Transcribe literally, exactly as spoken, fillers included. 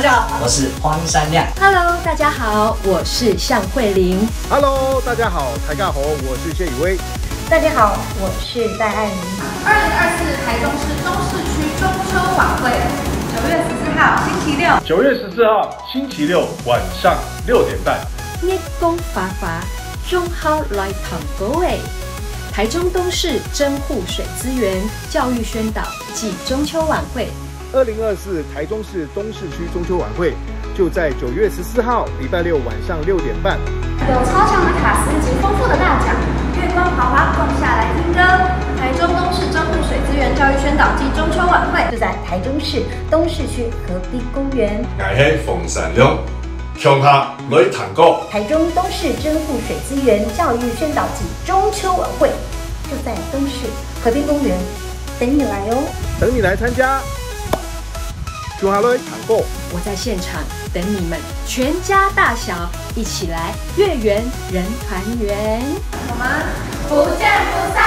家好，我是黄山亮。 Hello， 大家好，我是向慧玲。 Hello， 大家好，台尬猴，我是谢宇威。 大家好，我是戴爱玲。 二零二四台中市东市区中秋晚会，九月十四号星期六。 九月十四号星期六晚上六点半。 日光發發，中秋來糖果味。台中東市珍護水資源教育宣導暨中秋晚會。 二零二四台中市东市区中秋晚会就在九月十四号礼拜六晚上六点半。 有超强的卡司及丰富的大奖，月光豪华共下来听歌。台中东市珍护水资源教育宣导暨中秋晚会就在台中市东市区河滨公园。 我是冯善良，乡下来糖果。 台中东市珍护水资源教育宣导暨中秋晚会就在东市河滨公园，等你来哦！ 等你来参加。乡下来糖果， 我在现场等你们，全家大小一起来月圆人团圆。 我们不见不散。